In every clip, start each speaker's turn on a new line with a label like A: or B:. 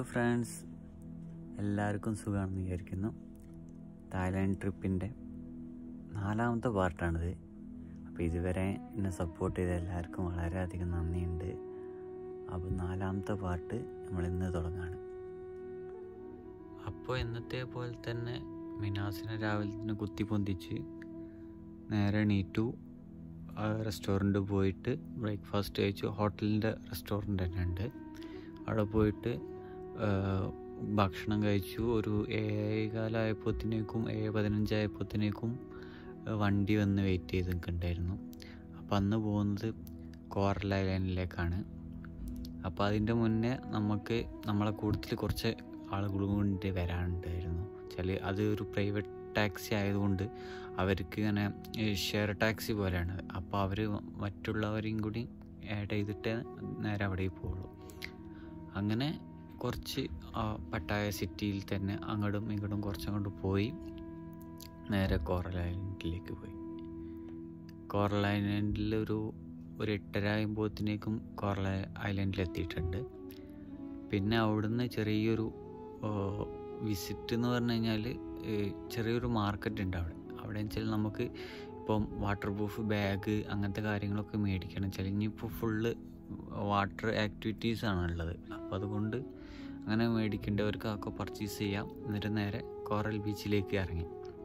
A: Hello friends, എല്ലാവർക്കും സുഖമാണെന്ന് വിചാരിക്കുന്നു. തായ്ലാൻഡ് ട്രിപ്പിൻ്റെ 4ാമത്തെ പാർട്ടാണിത്. അപ്പോൾ ഇതുവരെ എന്നെ സപ്പോർട്ട് ചെയ്ത എല്ലാവർക്കും വളരെയധികം നന്ദിയുണ്ട്. അപ്പോൾ 4ാമത്തെ പാർട്ട് നമ്മളിന്ന് തുടങ്ങാണ്. അപ്പോൾ എന്നത്തെ പോലെ തന്നെ മിനാസിനെ രാവിലെ തന്നെ കുത്തിപ്പൊന്തിച്ച് നേരെ എണീറ്റു. റെസ്റ്റോറൻറ്റ് പോയിട്ട് ബ്രേക്ക്ഫാസ്റ്റ് കഴിച്ചു. ഹോട്ടലിൻ്റെ റെസ്റ്റോറൻറ്റ് തന്നെ ഉണ്ട്. അവിടെ പോയിട്ട് ഭക്ഷണം കഴിച്ചു. ഒരു 7:15 7:15 വണ്ടി വന്ന് വെയിറ്റ് ചെയ്ത് നിൽക്കുന്നുണ്ടായിരുന്നു. അപ്പോൾ അന്ന് പോകുന്നത് കോറൽ ഐലൻഡിലേക്കാണ്. അപ്പോൾ അതിൻ്റെ മുന്നേ നമ്മളെ കൂട്ടത്തിൽ കുറച്ച് ആളുകൾ കൊണ്ട് വരാനുണ്ടായിരുന്നു. അത് ഒരു പ്രൈവറ്റ് ടാക്സി ആയതുകൊണ്ട് അവർക്ക് ഇങ്ങനെ ഷെയർ ടാക്സി പോലെയാണ്. അപ്പോൾ അവർ മറ്റുള്ളവരെയും കൂടി ആഡ് ചെയ്തിട്ട് നേരെ അവിടെ പോകുള്ളൂ. അങ്ങനെ കുറച്ച് പട്ടായ സിറ്റിയിൽ തന്നെ അങ്ങോട്ടും ഇങ്ങോട്ടും കുറച്ചങ്ങോട്ട് പോയി നേരെ കോറൽ ഐലൻഡിലേക്ക് പോയി. കോറൽ ഐലൻഡിൽ ഒരു 8:30 കോറൽ ഐലൻഡിൽ എത്തിയിട്ടുണ്ട്. പിന്നെ അവിടുന്ന് ചെറിയൊരു വിസിറ്റ് എന്ന് പറഞ്ഞു കഴിഞ്ഞാൽ ചെറിയൊരു മാർക്കറ്റ് ഉണ്ട് അവിടെ വെച്ചാൽ നമുക്ക് ഇപ്പം വാട്ടർ പ്രൂഫ് ബാഗ് അങ്ങനത്തെ കാര്യങ്ങളൊക്കെ മേടിക്കണം വെച്ചാൽ ഇനിയിപ്പോൾ ഫുള്ള് വാട്ടർ ആക്ടിവിറ്റീസ് ആണുള്ളത്. അപ്പോൾ അതുകൊണ്ട് അങ്ങനെ മേടിക്കേണ്ടവർക്ക് ഒക്കെ പർച്ചേസ് ചെയ്യാം. എന്നിട്ട് നേരെ കോറൽ ബീച്ചിലേക്ക് ഇറങ്ങി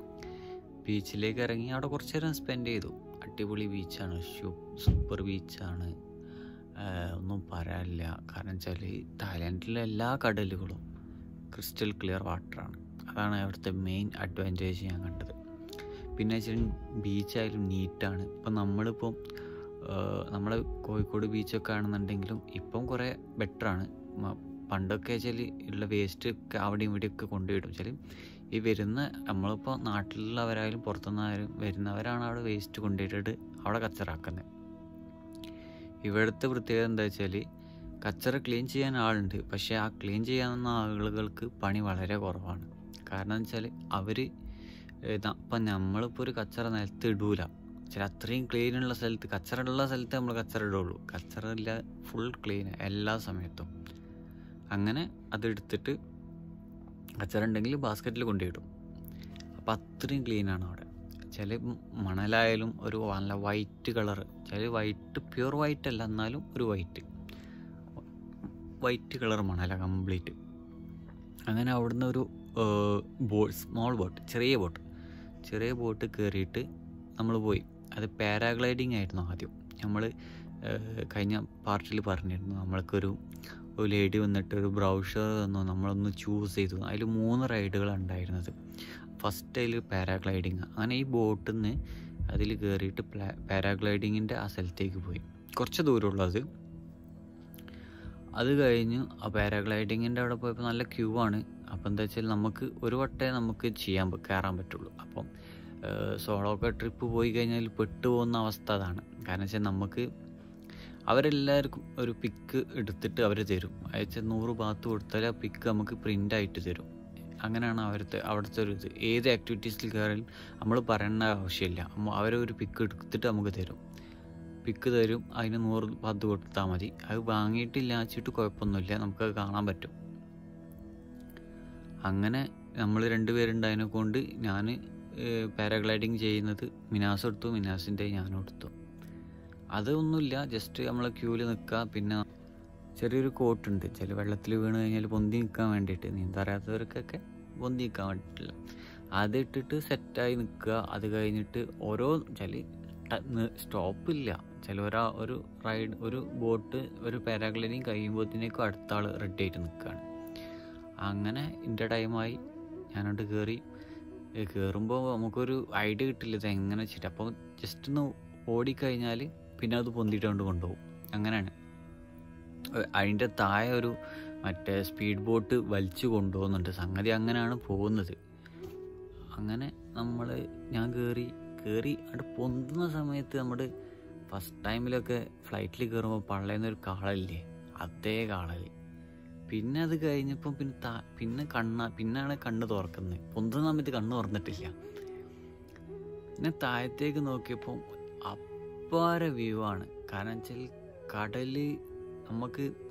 A: അവിടെ കുറച്ച് നേരം സ്പെൻഡ് ചെയ്തു. അടിപൊളി ബീച്ചാണ്, സൂപ്പർ ബീച്ചാണ്, ഒന്നും പറയാനില്ല. കാരണം വെച്ചാൽ തായ്ലാൻഡിലെ എല്ലാ കടലുകളും ക്രിസ്റ്റൽ ക്ലിയർ വാട്ടറാണ്. അതാണ് അവിടുത്തെ മെയിൻ അഡ്വാൻറ്റേജ് ഞാൻ കണ്ടത്. പിന്നെ വെച്ചാൽ ബീച്ചായാലും നീറ്റാണ്. ഇപ്പം നമ്മളിപ്പം നമ്മളെ കോഴിക്കോട് ബീച്ചൊക്കെ ആണെന്നുണ്ടെങ്കിലും ഇപ്പം കുറേ ബെറ്ററാണ്. പണ്ടൊക്കെ വെച്ചാൽ ഉള്ള വേസ്റ്റ് ഒക്കെ അവിടെയും ഇവിടെയൊക്കെ കൊണ്ടുപോയിടും. വെച്ചാൽ ഈ നമ്മളിപ്പോൾ നാട്ടിലുള്ളവരായാലും പുറത്തുനിന്നായാലും വരുന്നവരാണ് അവിടെ വേസ്റ്റ് കൊണ്ടുപോയിട്ടിട്ട് അവിടെ കച്ചറാക്കുന്നത്. ഇവിടുത്തെ പ്രത്യേകത എന്താ വെച്ചാൽ കച്ചറ ക്ലീൻ ചെയ്യാൻ ആളുണ്ട്, പക്ഷേ ആ ക്ലീൻ ചെയ്യാവുന്ന ആളുകൾക്ക് പണി വളരെ കുറവാണ്. കാരണം എന്ന് വെച്ചാൽ ഇപ്പം നമ്മളിപ്പോൾ ഒരു കച്ചറ നിലത്ത് ഇടൂല. അത്രയും ക്ലീനുള്ള സ്ഥലത്ത്, കച്ചറ ഉള്ള സ്ഥലത്ത് നമ്മൾ കച്ചറ ഇടുള്ളൂ. കച്ചറ ഇല്ല, ഫുൾ ക്ലീൻ എല്ലാ സമയത്തും. അങ്ങനെ അതെടുത്തിട്ട് കച്ചറ ഉണ്ടെങ്കിൽ ബാസ്ക്കറ്റിൽ കൊണ്ടുപോയിടും. അപ്പം അത്രയും ക്ലീനാണ് അവിടെ. ചില മണലായാലും ഒരു നല്ല വൈറ്റ് കളർ, ചില വൈറ്റ് പ്യൂർ വൈറ്റ് അല്ല, എന്നാലും ഒരു വൈറ്റ് കളർ മണല കംപ്ലീറ്റ്. അങ്ങനെ അവിടുന്ന് ഒരു സ്മോൾ ബോട്ട്, ചെറിയ ബോട്ട് കയറിയിട്ട് നമ്മൾ പോയി. അത് പാരാഗ്ലൈഡിങ് ആയിരുന്നു ആദ്യം. നമ്മൾ കഴിഞ്ഞ പാർട്ടിൽ പറഞ്ഞിരുന്നു, നമ്മൾക്കൊരു ലേഡി വന്നിട്ട് ഒരു ബ്രൗഷർ തന്നു, നമ്മളൊന്ന് ചൂസ് ചെയ്തു. അതിൽ 3 റൈഡുകളാണ് ഉണ്ടായിരുന്നത്. ഫസ്റ്റ് അതിൽ പാരാഗ്ലൈഡിങ്. അങ്ങനെ ഈ ബോട്ടിൽ നിന്ന് അതിൽ കയറിയിട്ട് പാരാഗ്ലൈഡിങ്ങിൻ്റെ ആ സ്ഥലത്തേക്ക് പോയി. കുറച്ച് ദൂരമുള്ളൂ അത് കഴിഞ്ഞ് ആ പാരാഗ്ലൈഡിങ്ങിൻ്റെ അവിടെ പോയപ്പോൾ നല്ല ക്യൂ ആണ്. അപ്പോൾ എന്താ വെച്ചാൽ നമുക്ക് ഒരു വട്ടേ നമുക്ക് കയറാൻ പറ്റുള്ളൂ. അപ്പം സോളോ ഒക്കെ ട്രിപ്പ് പോയി കഴിഞ്ഞാൽ പെട്ടുപോകുന്ന അവസ്ഥ അതാണ്. കാരണം വെച്ചാൽ നമുക്ക് അവരെല്ലാവർക്കും ഒരു പിക്ക് എടുത്തിട്ട് അവർ തരും. അയച്ചാൽ 100 ബാത്ത് കൊടുത്താൽ ആ പിക്ക് നമുക്ക് പ്രിൻ്റായിട്ട് തരും. അങ്ങനെയാണ് അവിടുത്തെ ഒരു ഇത്. ഏത് ആക്ടിവിറ്റീസിൽ കയറിയാലും നമ്മൾ പറയേണ്ട ആവശ്യമില്ല. അവരൊരു പിക്ക് എടുത്തിട്ട് നമുക്ക് തരും. അതിന് 100 ബാത്ത് കൊടുത്താൽ മതി. അത് വാങ്ങിയിട്ടില്ല വെച്ചിട്ട് കുഴപ്പമൊന്നുമില്ല, നമുക്കത് കാണാൻ പറ്റും. അങ്ങനെ നമ്മൾ 2 പേരുണ്ടായതിനെ കൊണ്ട് ഞാൻ പാരാഗ്ലൈഡിങ് ചെയ്യുന്നത് മിനാസ് എടുത്തു, മിനാസിൻ്റെ ഞാനും എടുത്തു. അതൊന്നുമില്ല, ജസ്റ്റ് നമ്മൾ ക്യൂവിൽ നിൽക്കുക. പിന്നെ ചെറിയൊരു കോട്ടുണ്ട്, ചില വെള്ളത്തിൽ വീണ് കഴിഞ്ഞാൽ പൊന്തി നിൽക്കാൻ വേണ്ടിയിട്ട്, നീന്തറിയാത്തവർക്കൊക്കെ പൊന്തി നിൽക്കാൻ വേണ്ടിയിട്ടില്ല. അതിട്ടിട്ട് സെറ്റായി നിൽക്കുക. അത് കഴിഞ്ഞിട്ട് സ്റ്റോപ്പില്ല. ഒരു ബോട്ട് ഒരു പാരാഗ്ലൈഡിങ് കഴിയുമ്പോഴത്തേക്കും അടുത്ത ആൾ റെഡി ആയിട്ട് നിൽക്കുകയാണ്. അങ്ങനെ എൻ്റെ ടൈമായി. ഞാനോട്ട് കയറുമ്പോൾ നമുക്കൊരു ഐഡിയ കിട്ടില്ല ഇത് എങ്ങനെ വെച്ചിട്ട്. അപ്പോൾ ജസ്റ്റ് ഒന്ന് ഓടിക്കഴിഞ്ഞാൽ പിന്നെ അത് പൊന്തിയിട്ട് കൊണ്ടുപോകും. അങ്ങനെയാണ്. അതിൻ്റെ താഴെ ഒരു മറ്റേ സ്പീഡ് ബോട്ട് വലിച്ചു കൊണ്ടുപോകുന്നുണ്ട്. സംഗതി അങ്ങനെയാണ് പോകുന്നത്. അങ്ങനെ ഞാൻ കയറി അവിടെ പൊന്തുന്ന സമയത്ത് ഫസ്റ്റ് ടൈമിലൊക്കെ ഫ്ലൈറ്റിൽ കയറുമ്പോൾ പള്ളയുന്നൊരു കാളല്ലേ, അതേ കാളൽ. പിന്നെ അത് കഴിഞ്ഞപ്പം പിന്നാണ് കണ്ണ് തുറക്കുന്നത്. പൊന്തുന്ന സമയത്ത് കണ്ണ് തുറന്നിട്ടില്ല. പിന്നെ താഴത്തേക്ക് നോക്കിയപ്പോൾ അപ്പാര വ്യൂ ആണ്. കാരണം വെച്ചാൽ കടല് നമുക്ക്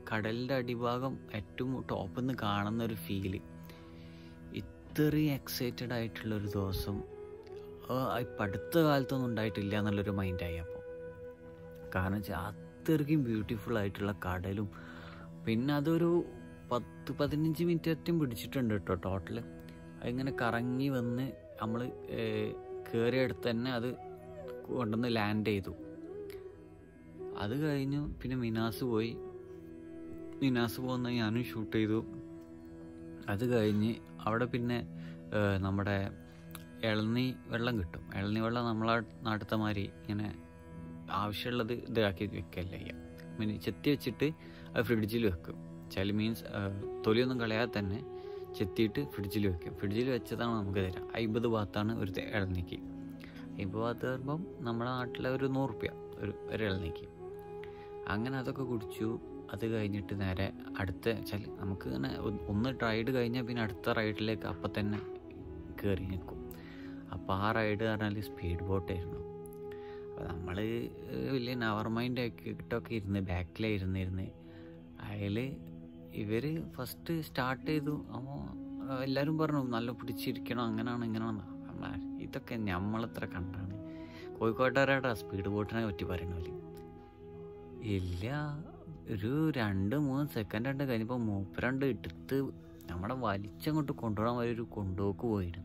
A: കടലിൻ്റെ അടിഭാഗം ഏറ്റവും ടോപ്പിൽ നിന്ന് കാണുന്നൊരു ഫീല്. ഇത്രയും എക്സൈറ്റഡ് ആയിട്ടുള്ളൊരു ദിവസം ഇപ്പം അടുത്ത കാലത്തൊന്നും ഉണ്ടായിട്ടില്ല എന്നുള്ളൊരു മൈൻഡായി. അപ്പോൾ കാരണം വെച്ചാൽ അത്രയ്ക്കും ബ്യൂട്ടിഫുൾ ആയിട്ടുള്ള കടലും, പിന്നെ അതൊരു 10-15 മിനിറ്റ് പിടിച്ചിട്ടുണ്ട് കേട്ടോ ടോട്ടൽ. അതിങ്ങനെ കറങ്ങി വന്ന് നമ്മൾ കയറിയടുത്ത് തന്നെ അത് കൊണ്ടുവന്ന് ലാൻഡ് ചെയ്തു. അത് കഴിഞ്ഞു പിന്നെ മിനാസ് പോകുന്ന ഞാനും ഷൂട്ട് ചെയ്തു. അത് കഴിഞ്ഞ് അവിടെ പിന്നെ നമ്മുടെ ഇളനീ വെള്ളം കിട്ടും. ഇളനീ വെള്ളം നമ്മളെ നാട്ടിലത്തെ മാതിരി ഇങ്ങനെ ആവശ്യമുള്ളത് ഇതാക്കി വെക്കല്ല ചെയ്യാം. പിന്നെ ചെത്തി വെച്ചിട്ട് അത് ഫ്രിഡ്ജിൽ വെക്കും. ചില മീൻസ് തൊലിയൊന്നും കളയാതെ തന്നെ ചെത്തിയിട്ട് ഫ്രിഡ്ജിൽ വെക്കും. ഫ്രിഡ്ജിൽ വെച്ചതാണ് നമുക്ക് തരാം. 50 ബാത്താണ് ഒരു ഇളനിക്ക്. 50 ബാത്ത് പറയുമ്പം നമ്മുടെ നാട്ടിലെ ഒരു 100 റുപ്യ ഒരു ഇളനിക്ക്. അങ്ങനെ അതൊക്കെ കുടിച്ചു. അത് കഴിഞ്ഞിട്ട് നേരെ അടുത്ത വെച്ചാൽ നമുക്ക് ഇങ്ങനെ ഒന്ന് റൈഡ് കഴിഞ്ഞാൽ പിന്നെ അടുത്ത റൈഡിലേക്ക് അപ്പം തന്നെ കയറി നിൽക്കും. അപ്പോൾ ആ റൈഡ് പറഞ്ഞാൽ സ്പീഡ് ബോട്ടായിരുന്നു. അപ്പോൾ നമ്മൾ വലിയ നവർ മൈൻഡ് ആക്കിയിട്ടൊക്കെ ഇരുന്ന് ബാക്കിലായിരുന്നിരുന്ന് അതിൽ ഇവർ ഫസ്റ്റ് സ്റ്റാർട്ട് ചെയ്തു. അപ്പോൾ എല്ലാവരും പറഞ്ഞു നല്ല പിടിച്ചിരിക്കണം, അങ്ങനെയാണ് ഇങ്ങനെയാണ്. ഇതൊക്കെ നമ്മളെത്ര കണ്ടാണ്. കോഴിക്കോട്ടുകാരുടെ സ്പീഡ് ബോട്ടിനെ പറ്റി പറയണ ഇല്ല. ഒരു 2-3 സെക്കൻഡ് കഴിഞ്ഞപ്പോൾ മൂപ്പരണ്ട് എടുത്ത് നമ്മുടെ വലിച്ചങ്ങോട്ട് കൊണ്ടുപോകാൻ വരെ ഒരു കൊണ്ടുപോക്ക് പോയിരുന്നു.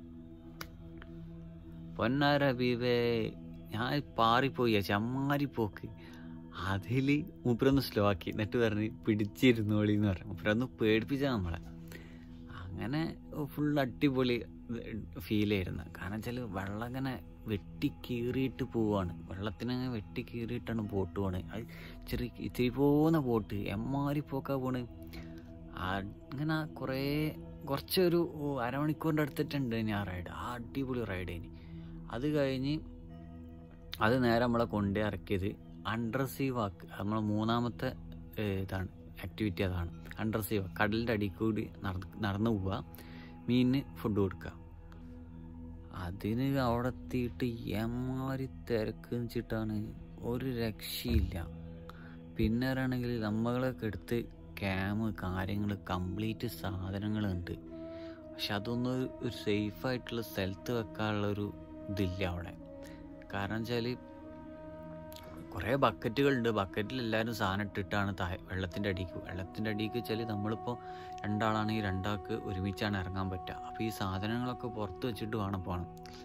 A: പൊന്നാര ഹബീബേ, ഞാൻ പാറിപ്പോയി ചമ്മാരിപ്പോക്ക്. അതിൽ മൂപ്പരൊന്ന് സ്ലോ ആക്കി എന്നിട്ട് പറഞ്ഞ് പിടിച്ചിരുന്നോളി എന്ന് പറഞ്ഞു. മൂപ്പരൊന്ന് പേടിപ്പിച്ച നമ്മളെ. അങ്ങനെ ഫുൾ അടിപൊളി ഫീലായിരുന്നു. കാരണം വെച്ചാൽ വെള്ളം ഇങ്ങനെ വെട്ടി കീറിയിട്ട് പോവാണ്. വെള്ളത്തിനങ്ങനെ വെട്ടി കീറിയിട്ടാണ് ബോട്ട് പോണത്. അത് ഇത്തിരി പോകുന്ന ബോട്ട് എമ്മാരി പോക്കാ പോണ്. അങ്ങനെ കുറച്ചൊരു അരമണിക്കൂറിൻ്റെ അടുത്തിട്ടുണ്ട് ഞാൻ റൈഡ്. ആ അടിപൊളി റൈഡ് കഴിഞ്ഞ് അത് കഴിഞ്ഞ് അത് നേരെ നമ്മളെ കൊണ്ടേ ഇറക്കിയത് അണ്ടർ സീ വാക്ക്. നമ്മളെ 3ാമത്തെ ഇതാണ് ആക്ടിവിറ്റി. അതാണ് അണ്ടർ സീ വാക്ക്. കടലിൻ്റെ അടിയിൽ കൂടി നടന്നു പോവുക, മീനിന് ഫുഡ് കൊടുക്കുക. അതിന് അവിടെ എത്തിയിട്ട് എമ്മാരി തിരക്ക് വെച്ചിട്ടാണ്, ഒരു രക്ഷയില്ല. പിന്നെ ആണെങ്കിൽ നമ്മളൊക്കെ എടുത്ത് ക്യാമ് കാര്യങ്ങൾ കംപ്ലീറ്റ് സാധനങ്ങളുണ്ട്. പക്ഷെ അതൊന്നും ഒരു സേഫായിട്ടുള്ള സ്ഥലത്ത് വെക്കാനുള്ളൊരു ഇതില്ല അവിടെ. കാരണം വെച്ചാൽ കുറേ ബക്കറ്റുകളുണ്ട്. ബക്കറ്റിൽ എല്ലാവരും സാധനം ഇട്ടിട്ടാണ് വെള്ളത്തിൻ്റെ അടിക്ക് വെച്ചാൽ നമ്മളിപ്പോൾ 2 ആളാണെങ്കിൽ 2 ആൾക്ക് ഒരുമിച്ചാണ് ഇറങ്ങാൻ പറ്റുക. അപ്പോൾ ഈ സാധനങ്ങളൊക്കെ പുറത്ത് വെച്ചിട്ട് വേണം പോകണം.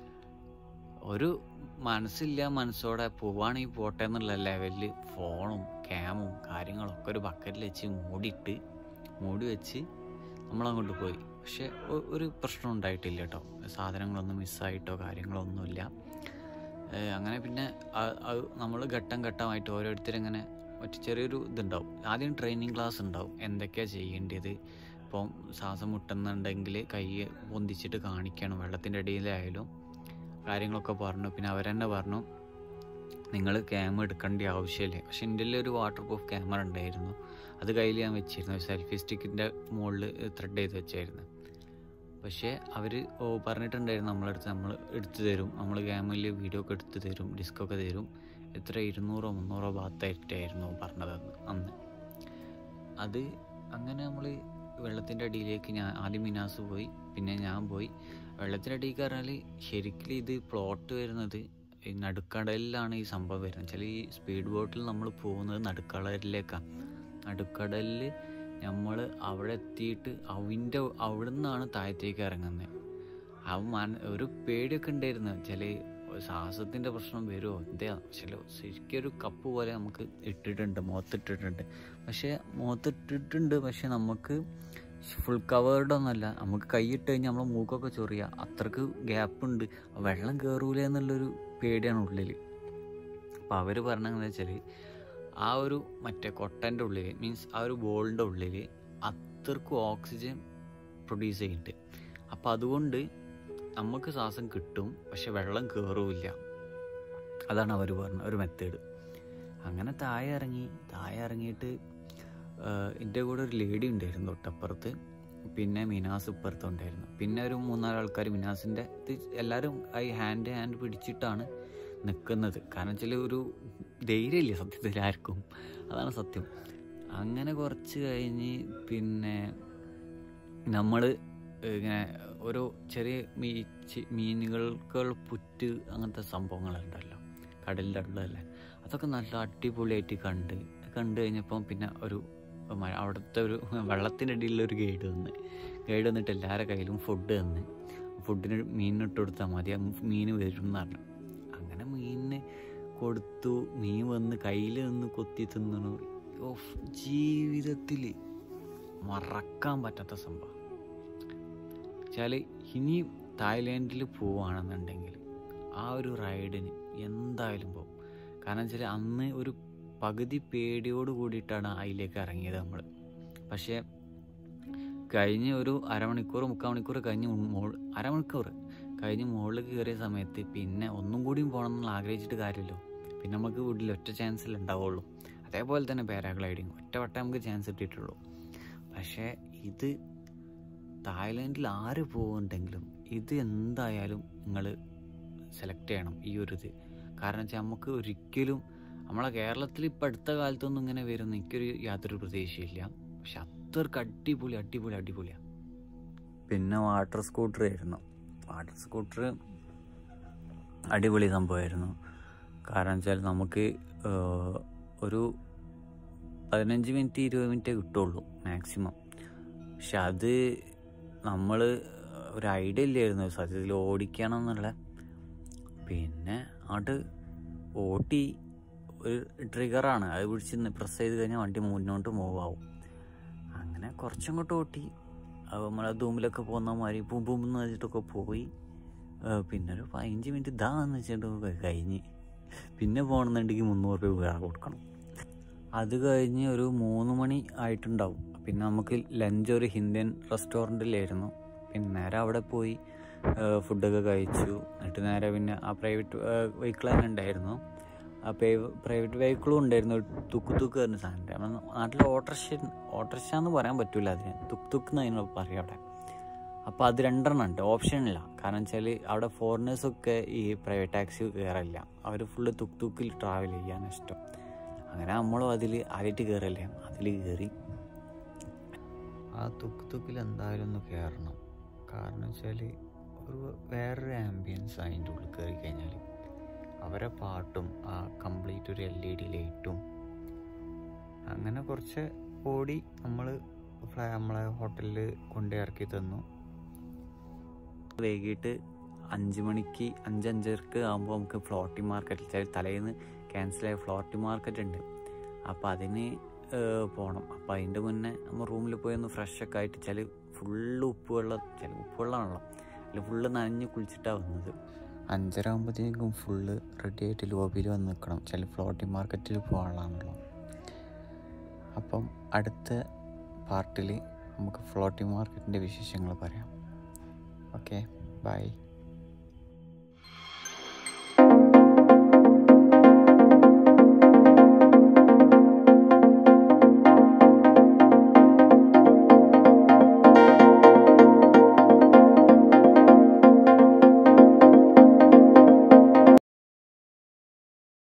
A: ഒരു മനസ്സോടെ പോവുകയാണെങ്കിൽ പോട്ടെ എന്നുള്ള ലെവലിൽ ഫോണും ക്യാമും കാര്യങ്ങളൊക്കെ ഒരു ബക്കറ്റിൽ വെച്ച് മൂടി വെച്ച് നമ്മളങ്ങോട്ട് പോയി. പക്ഷെ ഒരു പ്രശ്നം ഉണ്ടായിട്ടില്ല കേട്ടോ. സാധനങ്ങളൊന്നും മിസ്സായിട്ടോ കാര്യങ്ങളോ ഒന്നുമില്ല. അങ്ങനെ പിന്നെ നമ്മൾ ഘട്ടമായിട്ട് ഓരോരുത്തരിങ്ങനെ ചെറിയൊരു ഇതുണ്ടാവും. ആദ്യം ട്രെയിനിങ് ക്ലാസ് ഉണ്ടാവും, എന്തൊക്കെയാണ് ചെയ്യേണ്ടത്. ഇപ്പം ശ്വാസം മുട്ടുന്നുണ്ടെങ്കിൽ കൈ പൊന്തിച്ചിട്ട് കാണിക്കണം. വെള്ളത്തിൻ്റെ അടിയിലായാലും കാര്യങ്ങളൊക്കെ പറഞ്ഞു. പിന്നെ അവരെന്നെ പറഞ്ഞു നിങ്ങൾ ക്യാമറ എടുക്കേണ്ട ആവശ്യമില്ല. പക്ഷെ എൻ്റെ ഒരു വാട്ടർ പ്രൂഫ് ക്യാമറ ഉണ്ടായിരുന്നു. അത് കയ്യിൽ ഞാൻ വെച്ചിരുന്നു. സെൽഫി സ്റ്റിക്കിൻ്റെ മുകളിൽ ത്രെഡ് ചെയ്ത് വെച്ചായിരുന്നു. പക്ഷേ അവർ പറഞ്ഞിട്ടുണ്ടായിരുന്നു നമ്മളെടുത്ത് നമ്മൾ എടുത്തു തരും, നമ്മൾ ക്യാമറയിൽ വീഡിയോ ഒക്കെ എടുത്ത് തരും, ഡിസ്കൊക്കെ തരും. എത്ര 200-300 ബാത്തായിട്ടായിരുന്നു പറഞ്ഞത് അന്ന്. അത് അങ്ങനെ നമ്മൾ വെള്ളത്തിൻ്റെ അടിയിലേക്ക് ആദ്യം മിനാസ് പോയി, പിന്നെ ഞാൻ പോയി. വെള്ളത്തിൻ്റെ അടിയിലേക്ക് പറഞ്ഞാൽ ശരിക്കും ഇത് പ്ലോട്ട് വരുന്നത് ഈ നടുക്കടലിലാണ് ഈ സംഭവം വരുന്നത്. വെച്ചാൽ ഈ സ്പീഡ് ബോട്ടിൽ നമ്മൾ പോകുന്നത് നടുക്കടലിലേക്കാണ്. നടുക്കടലിൽ നമ്മൾ അവിടെ എത്തിയിട്ട് അവിടെ നിന്നാണ് താഴത്തേക്ക് ഇറങ്ങുന്നത്. ഒരു പേടിയൊക്കെ ഉണ്ടായിരുന്നു. ചില ശ്വാസത്തിൻ്റെ പ്രശ്നം വരുമോ എന്താ. ശരിക്കും ഒരു കപ്പ് പോലെ നമുക്ക് മുഖത്തിട്ടിട്ടുണ്ട്. പക്ഷെ നമുക്ക് ഫുൾ കവേർഡൊന്നുമല്ല. നമുക്ക് കൈയിട്ട് കഴിഞ്ഞാൽ നമ്മളെ മൂക്കൊക്കെ ചൊറിയുക, അത്രക്ക് ഗ്യാപ്പുണ്ട്. വെള്ളം കയറൂല എന്നുള്ളൊരു പേടിയാണ് ഉള്ളിൽ. അപ്പോൾ അവർ പറഞ്ഞതെന്ന് വെച്ചാൽ ആ ഒരു മറ്റേ കൊട്ടൻ്റെ ഉള്ളിൽ, മീൻസ് ആ ഒരു ബോളിൻ്റെ ഉള്ളിൽ അത്രക്കും ഓക്സിജൻ പ്രൊഡ്യൂസ് ചെയ്തിട്ട്, അപ്പം അതുകൊണ്ട് നമുക്ക് ശ്വാസം കിട്ടും, പക്ഷെ വെള്ളം കയറില്ല. അതാണ് അവർ പറഞ്ഞ ഒരു മെത്തേഡ്. അങ്ങനെ താഴെ ഇറങ്ങിയിട്ട് എൻ്റെ കൂടെ ഒരു ലേഡി ഉണ്ടായിരുന്നു തൊട്ടപ്പുറത്ത്, പിന്നെ മിനാസ് ഇപ്പുറത്തും ഉണ്ടായിരുന്നു. പിന്നെ ഒരു 3-4 ആൾക്കാർ മിനാസിൻ്റെ എല്ലാവരും ഹാൻഡ് പിടിച്ചിട്ടാണ് നിൽക്കുന്നത്. കാരണം വെച്ചാൽ ഒരു ധൈര്യമില്ല സത്യത്തിൽ ആർക്കും. അതാണ് സത്യം. അങ്ങനെ കുറച്ച് കഴിഞ്ഞ് പിന്നെ നമ്മൾ ഇങ്ങനെ ഒരു ചെറിയ മീനുകൾക്കുള്ള പുറ്റ് അങ്ങനത്തെ സംഭവങ്ങളുണ്ടല്ലോ കടലിൻ്റെ ഉള്ളതല്ലേ, അതൊക്കെ നല്ല അടിപൊളിയായിട്ട് കണ്ട് കഴിഞ്ഞപ്പം പിന്നെ അവിടുത്തെ ഒരു വെള്ളത്തിൻ്റെ അടിയിലൊരു ഗൈഡ് വന്നിട്ട് എല്ലാവരുടെ കയ്യിലും ഫുഡിന് മീനിട്ട് കൊടുത്താൽ മതി, മീൻ വരും എന്ന് പറഞ്ഞു. അങ്ങനെ മീനിന് കൊടുത്തു. മീൻ വന്ന് കയ്യിൽ നിന്ന് കൊത്തി തിന്നണു. ജീവിതത്തിൽ മറക്കാൻ പറ്റാത്ത സംഭവം വെച്ചാൽ, ഇനി തായ്ലാൻഡിൽ പോവുകയാണെന്നുണ്ടെങ്കിൽ ആ ഒരു റൈഡിന് എന്തായാലും പോകും. കാരണം വെച്ചാൽ അന്ന് ഒരു പകുതി പേടിയോട് കൂടിയിട്ടാണ് അതിലേക്ക് ഇറങ്ങിയത് നമ്മൾ. പക്ഷേ കഴിഞ്ഞ് ഒരു അരമണിക്കൂർ 3/4 മണിക്കൂർ കഴിഞ്ഞ് മുകളിൽ കയറിയ സമയത്ത് പിന്നെ ഒന്നും കൂടിയും പോകണം എന്നുള്ള ആഗ്രഹിച്ചിട്ട് കാര്യമല്ലോ. പിന്നെ നമുക്ക് വീട്ടിൽ ഒറ്റ ചാൻസിൽ ഉണ്ടാവുള്ളൂ. അതേപോലെ തന്നെ പാരാഗ്ലൈഡിങ് ഒറ്റവട്ടം നമുക്ക് ചാൻസ് കിട്ടിയിട്ടുള്ളൂ. പക്ഷേ ഇത് തായ്ലാൻഡിൽ ആര് പോകുന്നുണ്ടെങ്കിലും ഇത് എന്തായാലും നിങ്ങൾ സെലക്ട് ചെയ്യണം ഈ ഒരു ഇത്. കാരണം വെച്ചാൽ നമുക്ക് ഒരിക്കലും നമ്മളെ കേരളത്തിൽ ഇപ്പം അടുത്ത കാലത്തൊന്നും ഇങ്ങനെ വരുന്ന എനിക്കൊരു യാതൊരു പ്രതീക്ഷയില്ല. പക്ഷെ അത്രക്ക് അടിപൊളിയാണ്. പിന്നെ വാട്ടർ സ്കൂട്ടർ അടിപൊളി സംഭവമായിരുന്നു. കാരണം വെച്ചാൽ നമുക്ക് ഒരു 15 മിനിറ്റ് 20 മിനിറ്റേ കിട്ടുള്ളൂ മാക്സിമം. പക്ഷെ അത് നമ്മൾ ഒരു ഐഡിയ ഇല്ലായിരുന്നു സത്യത്തിൽ ഓടിക്കണം എന്നുള്ള. പിന്നെ അത് ഓട്ടി ഒരു ട്രിഗറാണ്, അത് പിടിച്ച് പ്രസ് ചെയ്ത് കഴിഞ്ഞാൽ വണ്ടി മുന്നോട്ട് മൂവ് ആവും. അങ്ങനെ കുറച്ചങ്ങോട്ട് ഓട്ടി നമ്മളെ ധൂമിലൊക്കെ പോകുന്ന മാതിരി പൂമ്പൂന്ന് വെച്ചിട്ടൊക്കെ പോയി. പിന്നെ ഒരു 15 മിനിറ്റ് ഇതാന്ന് വെച്ചിട്ട് കഴിഞ്ഞ്. പിന്നെ പോകണമെന്നുണ്ടെങ്കിൽ 300 രൂപ വേറെ കൊടുക്കണം. അത് കഴിഞ്ഞ് ഒരു 3 മണി ആയിട്ടുണ്ടാവും. പിന്നെ നമുക്ക് ലഞ്ച് ഒരു ഇന്ത്യൻ റെസ്റ്റോറൻറ്റിലായിരുന്നു. പിന്നെ നേരെ അവിടെ പോയി ഫുഡൊക്കെ കഴിച്ചു. എന്നിട്ട് നേരെ പിന്നെ ആ പ്രൈവറ്റ് വെഹിക്കിൾ തന്നെ ഉണ്ടായിരുന്നു. ആ പ്രൈവറ്റ് വെഹിക്കിളും ഉണ്ടായിരുന്നു. തുക്ക് പറഞ്ഞ സാധനം. നമ്മുടെ നാട്ടിൽ ഓട്ടർഷ എന്ന് പറയാൻ പറ്റില്ല, അതിന് തുക്ക് എന്ന് പറയാം അവിടെ. അപ്പോൾ അത് 2 ഉണ്ട്, ഓപ്ഷനില്ല. കാരണം വെച്ചാൽ അവിടെ ഫോറിനേഴ്സൊക്കെ ഈ പ്രൈവറ്റ് ടാക്സി കയറില്ല, അവർ ഫുള്ള് തുക്കിൽ ട്രാവൽ ചെയ്യാൻ ഇഷ്ടം. അങ്ങനെ നമ്മളും ആദ്യമായിട്ട് കയറല്ലേ, അതിൽ കയറി. ആ തുക്കിൽ എന്തായാലും ഒന്ന് കയറണം. കാരണം വെച്ചാൽ വേറൊരു ആംബിയൻസ് അതിൻ്റെ ഉള്ളിൽ കയറി കഴിഞ്ഞാൽ. അവരെ പാട്ടും ആ കംപ്ലീറ്റ് ഒരു LED ലൈറ്റും. അങ്ങനെ കുറച്ച് ഓടി നമ്മളെ ഹോട്ടലിൽ കൊണ്ടു ഇറക്കി തന്നു. വൈകിട്ട് 5:05 ആകുമ്പോൾ നമുക്ക് ഫ്ലോട്ടിംഗ് മാർക്കറ്റിൽ തലേന്ന് ക്യാൻസലായ ഫ്ലോട്ടിംഗ് മാർക്കറ്റ് ഉണ്ട്. അപ്പോൾ അതിന് പോകണം. അപ്പോൾ അതിൻ്റെ മുന്നേ നമ്മൾ റൂമിൽ പോയി ഒന്ന് ഫ്രഷൊക്കെ ആയിട്ട് ഫുള്ള് ഉപ്പുവെള്ളമാണല്ലോ, അതിൽ ഫുള്ള് നനഞ്ഞ് കുളിച്ചിട്ടാണ് വന്നത്. 5:30 ആകുമ്പോഴത്തേക്കും ഫുള്ള് റെഡി ആയിട്ട് ലോബിയിൽ വന്ന് നിൽക്കണം. ഫ്ലോട്ടിംഗ് മാർക്കറ്റിൽ പോകാനുള്ളതാണല്ലോ. അപ്പം അടുത്ത പാർട്ടിൽ നമുക്ക് ഫ്ലോട്ടിംഗ് മാർക്കറ്റിൻ്റെ വിശേഷങ്ങൾ പറയാം. Okay, by.